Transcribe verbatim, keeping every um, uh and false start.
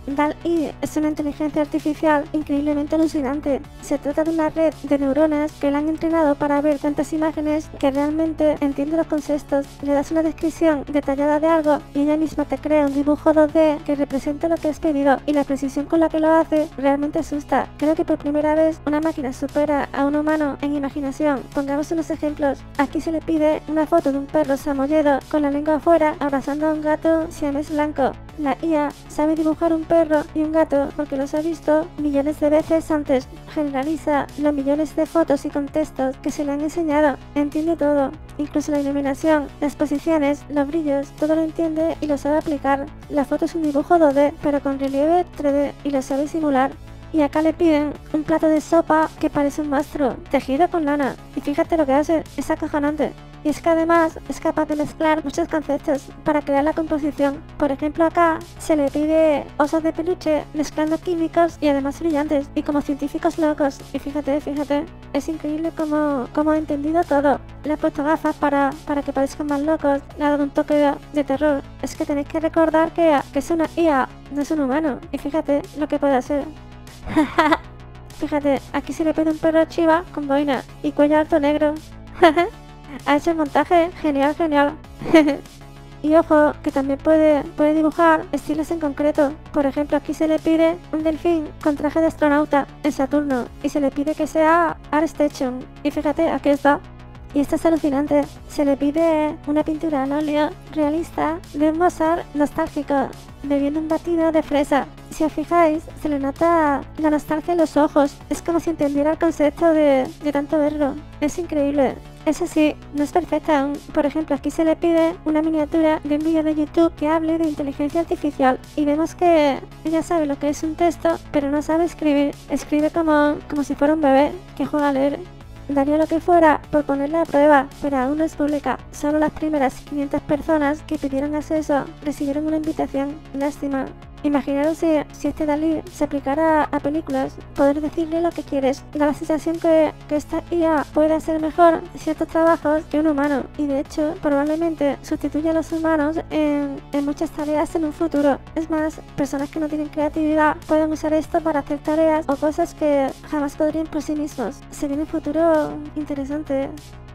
DALL-E es una inteligencia artificial increíblemente alucinante. Se trata de una red de neuronas que la han entrenado para ver tantas imágenes que realmente entiende los conceptos. Le das una descripción detallada de algo y ella misma te crea un dibujo dos D que representa lo que has pedido, y la precisión con la que lo hace realmente asusta. Creo que por primera vez una máquina supera a un humano en imaginación. Pongamos unos ejemplos. Aquí se le pide una foto de un perro samoyedo con la lengua afuera abrazando a un gato siamés blanco. La I A sabe dibujar un perro y un gato porque los ha visto millones de veces antes. Generaliza los millones de fotos y contextos que se le han enseñado. Entiende todo, incluso la iluminación, las posiciones, los brillos, todo lo entiende y lo sabe aplicar. La foto es un dibujo dos D, pero con relieve tres D, y lo sabe simular. Y acá le piden un plato de sopa que parece un monstruo, tejido con lana. Y fíjate lo que hace, es acojonante. Y es que además es capaz de mezclar muchos conceptos para crear la composición. Por ejemplo, acá se le pide osos de peluche mezclando químicos y además brillantes, y como científicos locos. Y fíjate, fíjate, es increíble cómo, cómo ha entendido todo. Le ha puesto gafas para, para que parezcan más locos, le ha dado un toque de, de terror. Es que tenéis que recordar que, que es una I A, no es un humano. Y fíjate lo que puede hacer. Fíjate, aquí se le pide un perro chiva con boina y cuello alto negro. Ha hecho el montaje, genial, genial. Y ojo, que también puede, puede dibujar estilos en concreto. Por ejemplo, aquí se le pide un delfín con traje de astronauta en Saturno, y se le pide que sea ArtStation. Y fíjate, aquí está. Y esto es alucinante. Se le pide una pintura al óleo realista de un Mozart nostálgico, bebiendo un batido de fresa. Si os fijáis, se le nota la nostalgia en los ojos. Es como si entendiera el concepto de, de tanto verlo. Es increíble. Eso sí, no es perfecta aún. Por ejemplo, aquí se le pide una miniatura de un vídeo de YouTube que hable de inteligencia artificial, y vemos que ella sabe lo que es un texto, pero no sabe escribir. Escribe como, como si fuera un bebé que juega a leer. Daría lo que fuera por ponerla a prueba, pero aún no es pública. Solo las primeras quinientas personas que pidieron acceso recibieron una invitación. Lástima. Imaginaros si, si este DALL-E se aplicara a películas, poder decirle lo que quieres. Da la sensación que, que esta I A puede hacer mejor ciertos trabajos que un humano, y de hecho probablemente sustituya a los humanos en, en muchas tareas en un futuro. Es más, personas que no tienen creatividad pueden usar esto para hacer tareas o cosas que jamás podrían por sí mismos. Se viene un futuro interesante.